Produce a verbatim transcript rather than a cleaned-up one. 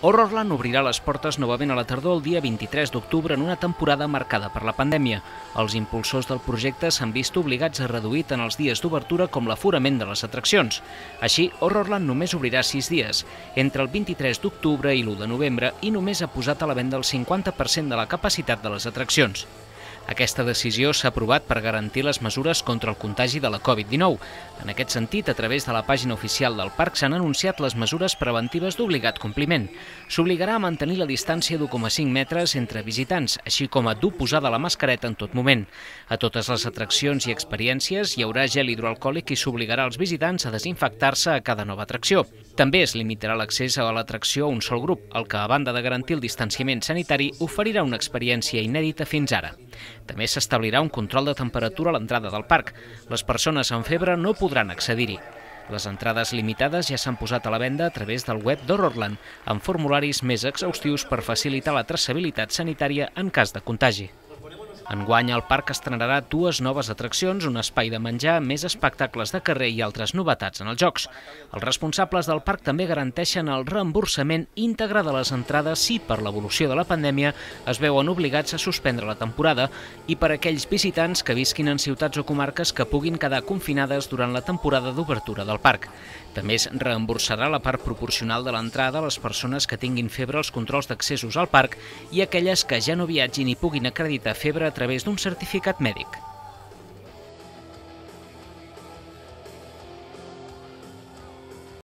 Horrorland obrirà les portes novament a la tardor el dia vint-i-tres d'octubre en una temporada marcada per la pandèmia. Els impulsors del projecte s'han vist obligats a reduir tant els dies d'obertura com l'aforament de les atraccions. Així, Horrorland només obrirà sis dies, entre el vint-i-tres d'octubre i l'u de novembre, i només ha posat a la venda el cinquanta per cent de la capacitat de les atraccions. Aquesta decisió s'ha aprovat per garantir les mesures contra el contagi de la Covid dinou. En aquest sentit, a través de la pàgina oficial del parc s'han anunciat les mesures preventives d'obligat compliment. S'obligarà a mantenir la distància d'u coma cinc metres entre visitants, així com a dur posada la mascareta en tot moment. A totes les atraccions i experiències hi haurà gel hidroalcohòlic i s'obligarà als visitants a desinfectar-se a cada nova atracció. També es limitarà l'accés a l'atracció a un sol grup, el que, a banda de garantir el distanciament sanitari, oferirà una experiència inèdita fins ara. També s'establirà un control de temperatura a l'entrada del parc. Les persones amb febre no podran accedir-hi. Les entrades limitades ja s'han posat a la venda a través del web d'Horrorland, amb formularis més exhaustius per facilitar la traçabilitat sanitària en cas de contagi. Enguany, el parc estrenarà dues noves atraccions, un espai de menjar, més espectacles de carrer i altres novetats en els jocs. Els responsables del parc també garanteixen el reemborsament íntegre de les entrades si, per l'evolució de la pandèmia, es veuen obligats a suspendre la temporada i per a aquells visitants que visquin en ciutats o comarques que puguin quedar confinades durant la temporada d'obertura del parc. També es reemborsarà la part proporcional de l'entrada a les persones que tinguin febre als controls d'accessos al parc i aquelles que ja no viatgin i puguin acreditar febre a través d'un certificat mèdic.